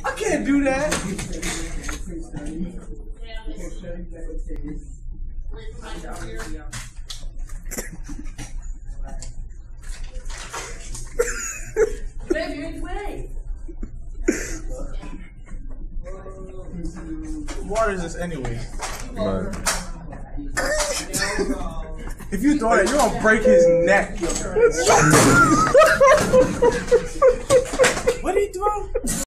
I can't do that. What is this anyway? Man. If you throw that, you're gonna break his neck. What did he throw?